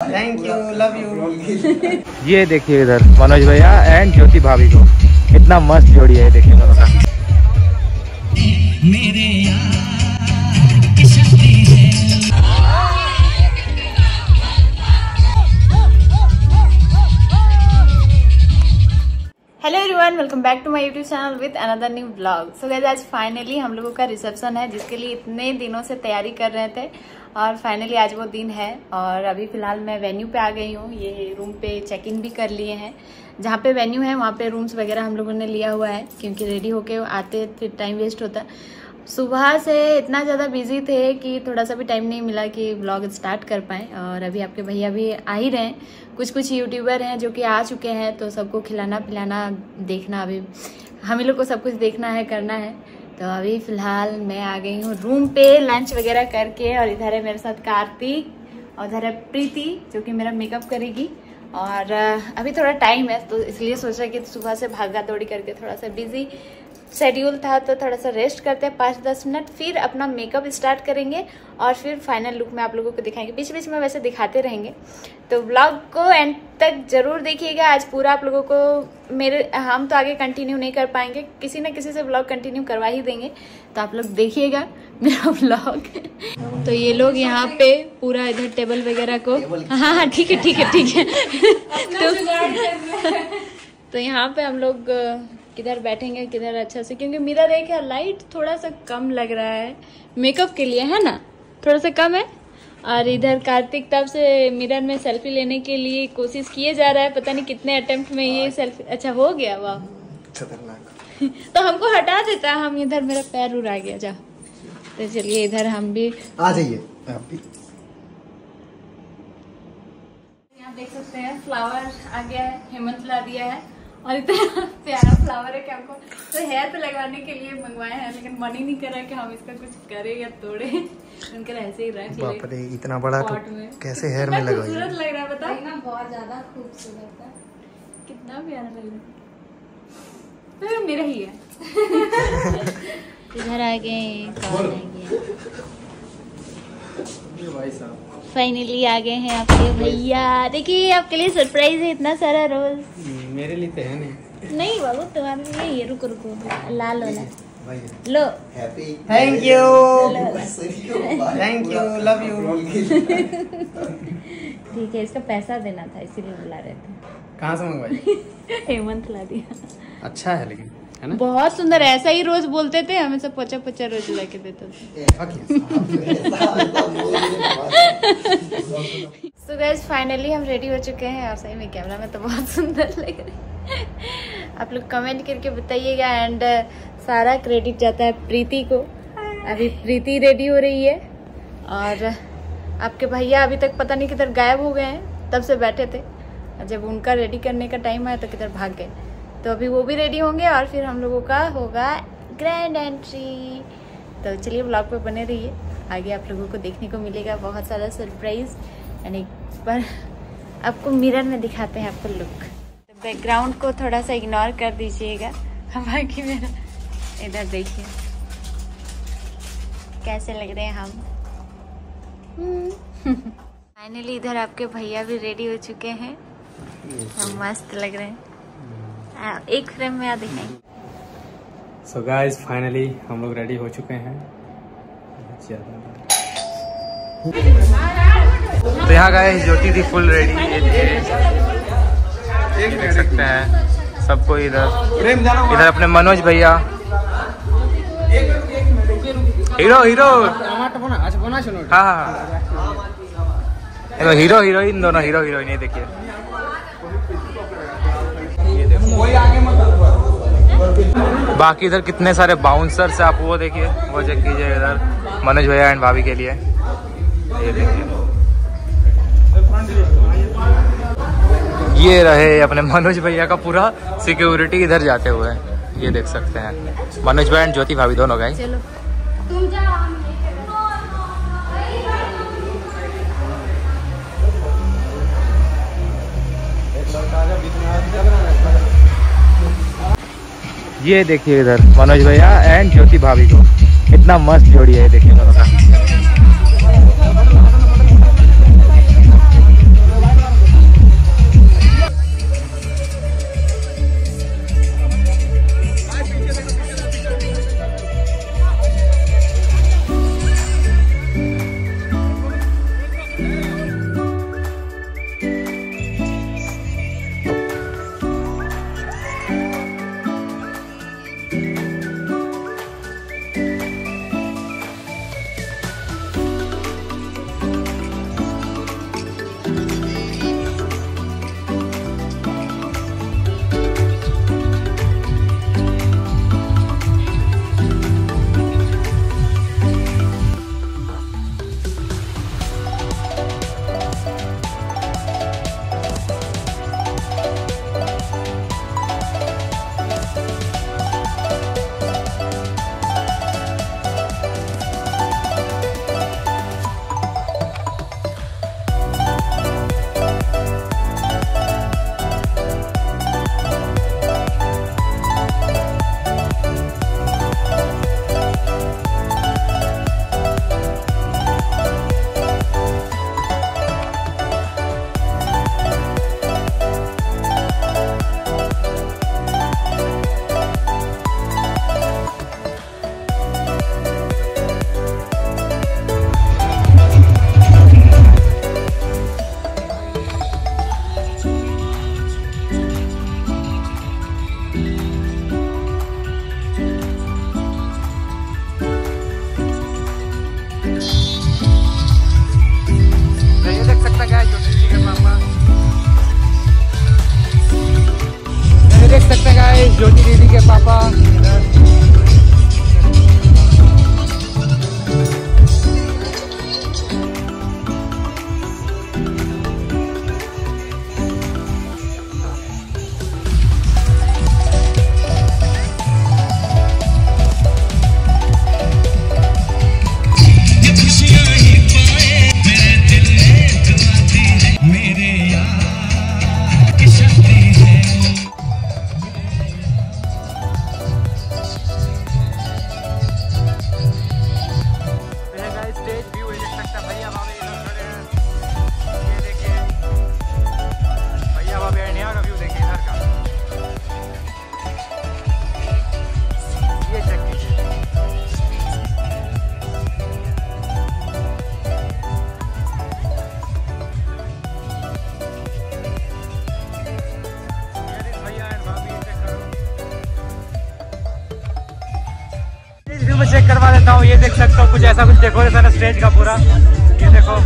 Thank you, love you. ये देखिए इधर मनोज भैया एंड ज्योति भाभी को, इतना मस्त जोड़ी है, देखिए दोनों का। Hello everyone, welcome back to my YouTube channel with another new blog. So guys, आज फाइनली हम लोगों का रिसेप्शन है, जिसके लिए इतने दिनों से तैयारी कर रहे थे और फाइनली आज वो दिन है। और अभी फिलहाल मैं वेन्यू पे आ गई हूँ। ये रूम पे चेक इन भी कर लिए हैं। जहाँ पे वेन्यू है वहाँ पे रूम्स वगैरह हम लोगों ने लिया हुआ है, क्योंकि रेडी होके आते फिर टाइम वेस्ट होता। सुबह से इतना ज़्यादा बिजी थे कि थोड़ा सा भी टाइम नहीं मिला कि ब्लॉग स्टार्ट कर पाएँ। और अभी आपके भैया भी आ ही रहे हैं, कुछ यूट्यूबर हैं जो कि आ चुके हैं, तो सबको खिलाना पिलाना देखना, अभी हम ही लोग को सब कुछ देखना है, करना है। तो अभी फ़िलहाल मैं आ गई हूँ रूम पे लंच वगैरह करके। और इधर है मेरे साथ कार्तिक और इधर है प्रीति जो कि मेरा मेकअप करेगी। और अभी थोड़ा टाइम है, तो इसलिए सोचा कि सुबह से भागा दौड़ी करके थोड़ा सा बिजी शेड्यूल था, तो थोड़ा सा रेस्ट करते हैं 5-10 मिनट, फिर अपना मेकअप स्टार्ट करेंगे और फिर फाइनल लुक में आप लोगों को दिखाएंगे। बीच बीच में वैसे दिखाते रहेंगे, तो ब्लॉग को एंड तक जरूर देखिएगा। आज पूरा आप लोगों को हम तो आगे कंटिन्यू नहीं कर पाएंगे, किसी न किसी से ब्लॉग कंटिन्यू करवा ही देंगे, तो आप लोग देखिएगा मेरा ब्लॉग। तो ये लोग यहाँ पे पूरा इधर टेबल वगैरह को, हाँ ठीक है तो यहाँ पे हम लोग किधर बैठेंगे, किधर अच्छा से, क्योंकि मिरर एक है, लाइट थोड़ा सा कम लग रहा है मेकअप के लिए, है ना, थोड़ा सा कम है। और इधर कार्तिक तब से मिरर में सेल्फी लेने के लिए कोशिश किए जा रहा है, पता नहीं कितने अटेम्प्ट में ये सेल्फी, अच्छा हो गया, वाह तो हमको हटा देता, हम इधर मेरा पैर उड़ा गया जा। तो चलिए इधर हम भी आ जाइए। यहाँ देख सकते हैं फ्लावर आ गया है, हेमंत ला दिया है और इतना प्यारा फ्लावर है कि हमको तो हेयर पे लगवाने के लिए मंगवाए हैं, लेकिन मन ही नहीं कर रहा कि हम इसका कुछ करें या तोड़े, उनके ऐसे ही रख ले। बाप रे, इतना बड़ा तो कैसे हेयर में लगाया? खूबसूरत लग रहा है, बता ना, बहुत ज्यादा खूबसूरत है, कितना प्यारा लग रहा है, मेरा ही है। इधर आ गए, फाइनली आ गए हैं आपके भैया। देखिए आपके लिए सरप्राइज है, इतना सारा रोज। मेरे लिए तो है नहीं बाबू, तुम्हारे लिए ये, रुको लाल वाला लो। Thank you, love you. ठीक है, इसका पैसा देना था इसीलिए बुला रहे थे। कहाँ से मंगवाई? हेमंत ला दिया। अच्छा है लेकिन, है ना, बहुत सुंदर, ऐसा ही रोज बोलते थे, हमें सब पोचा रोज लाके देते थे। So guys, फाइनली हम रेडी हो चुके हैं और सही में कैमरा में तो बहुत सुंदर लग रहे हैं। आप लोग कमेंट करके बताइएगा। एंड सारा क्रेडिट जाता है प्रीति को। अभी प्रीति रेडी हो रही है और आपके भैया अभी तक पता नहीं किधर गायब हो गए हैं, तब से बैठे थे, जब उनका रेडी करने का टाइम आया तो किधर भाग गए। तो अभी वो भी रेडी होंगे और फिर हम लोगों का होगा ग्रैंड एंट्री। तो चलिए ब्लॉग पे बने रहिए, आगे आप लोगों को देखने को मिलेगा बहुत सारा सरप्राइज। एंड एक बार आपको मिरर में दिखाते हैं आपको लुक। तो बैकग्राउंड को थोड़ा सा इग्नोर कर दीजिएगा, बाकी मेरा इधर देखिए कैसे लग रहे हैं हम। फाइनली इधर आपके भैया भी रेडी हो चुके हैं, हम मस्त लग रहे हैं, एक फ्रेम में आ दिखाएंगे। सो गाइस, फाइनली हम लोग रेडी हो चुके हैं। तो यहाँ गाइस ज्योति थी फुल रेडी, देख सकते हैं सबको। इधर अपने मनोज भैया, हीरो हाँ, हीरो हीरोइन दोनों, हीरो हीरोइन, ये देखिए। बाकी इधर कितने सारे बाउंसर्स है, आप वो देखिए, वो चेक कीजिए इधर मनोज भैया एंड भाभी के लिए, ये देखिए। ये रहे अपने मनोज भैया का पूरा सिक्योरिटी इधर जाते हुए, ये देख सकते हैं मनोज भैया एंड ज्योति भाभी दोनों गए। चलो तुम जाओ। ये देखिए इधर मनोज भैया एंड ज्योति भाभी को, इतना मस्त जोड़ी है, देखिए दोनों का। में चेक करवा देता हूँ। ये देख सकते हो कुछ ऐसा कुछ डेकोरेशन है स्टेज का पूरा, ये देखो।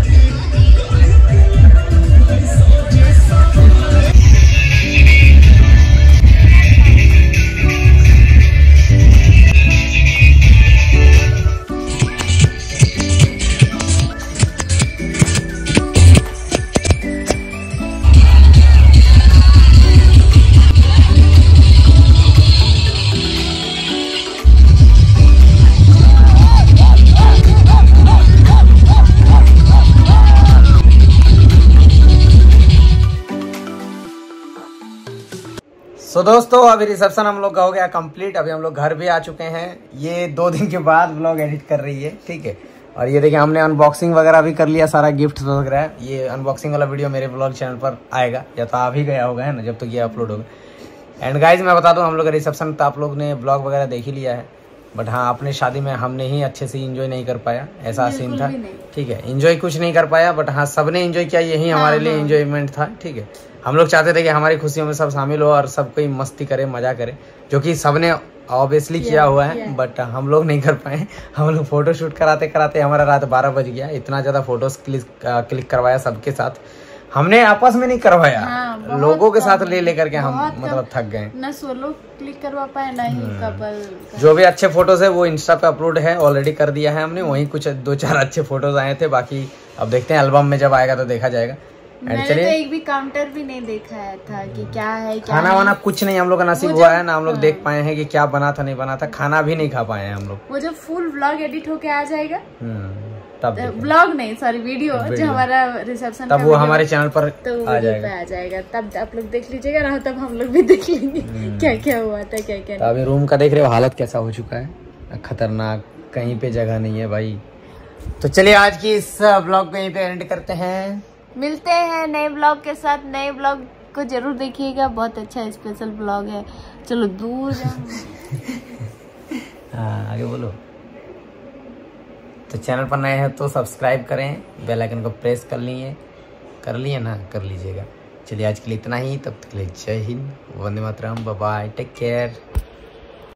सो दोस्तों अभी रिसेप्शन हम लोग का हो गया कंप्लीट। अभी हम लोग घर भी आ चुके हैं। ये 2 दिन के बाद व्लॉग एडिट कर रही है, ठीक है। और ये देखिए हमने अनबॉक्सिंग वगैरह भी कर लिया, सारा गिफ्ट वगैरह। ये अनबॉक्सिंग वाला वीडियो मेरे व्लॉग चैनल पर आएगा, या तो आ भी गया होगा, है ना, जब तक ये अपलोड होगा। एंड गाइज मैं बता दूं, हम लोग का रिसेप्शन तो आप लोग ने ब्लॉग वगैरह देख ही लिया है, बट हाँ अपने शादी में हमने ही अच्छे से इंजॉय नहीं कर पाया, ऐसा सीन था, ठीक है। इंजॉय कुछ नहीं कर पाया, बट हाँ सबने इंजॉय किया, यही हमारे लिए इंजॉयमेंट था, ठीक है। हम लोग चाहते थे कि हमारी खुशियों में सब शामिल हो और सब कोई मस्ती करे, मजा करे, जो कि सबने ऑब्वियसली किया हुआ है, बट हम लोग नहीं कर पाए। हम लोग फोटो शूट कराते कराते हमारा रात 12 बज गया। इतना ज्यादा फोटोज क्लिक करवाया सबके साथ, हमने आपस में नहीं करवाया, लोगों के साथ ले लेकर के हम मतलब थक गए। ना सोलो क्लिक करवा पाए ना ही कपल। जो भी अच्छे फोटोज है वो इंस्टा पे अपलोड है, ऑलरेडी कर दिया है हमने। वहीं कुछ 2-4 अच्छे फोटोज आए थे, बाकी अब देखते हैं एल्बम में जब आएगा तो देखा जाएगा। मैंने तो एक भी काउंटर भी नहीं देखा था कि क्या है, क्या खाना वाना कुछ नहीं हम लोग का नसीब हुआ है ना। हम लोग देख पाए हैं कि क्या बना था नहीं बना था, खाना भी नहीं खा पाए हैं हम लोग। वो जब फुल व्लॉग एडिट होके आ जाएगा तब व्लॉग नहीं सॉरी वीडियो जो हमारा रिसेप्शन तब वो हमारे चैनल पर तो आ जाएगा, तब आप लोग देख लीजिएगा ना, तब हम लोग भी देख लेंगे क्या क्या हुआ था, क्या क्या। अभी रूम का देख रहे हो हालत कैसा हो चुका है, खतरनाक, कहीं पे जगह नहीं है भाई। तो चलिए आज की इस ब्लॉग को यहीं पे एंड करते हैं। मिलते हैं नए ब्लॉग के साथ। नए ब्लॉग को जरूर देखिएगा, बहुत अच्छा स्पेशल ब्लॉग है। चलो दूर हाँ आगे बोलो। तो चैनल पर नए हैं तो सब्सक्राइब करें, बेल आइकन को प्रेस कर लिए ना, कर लीजिएगा। चलिए आज के लिए इतना ही, तब तक के लिए जय हिंद, वंदे मातरम, बाय बाय, टेक केयर।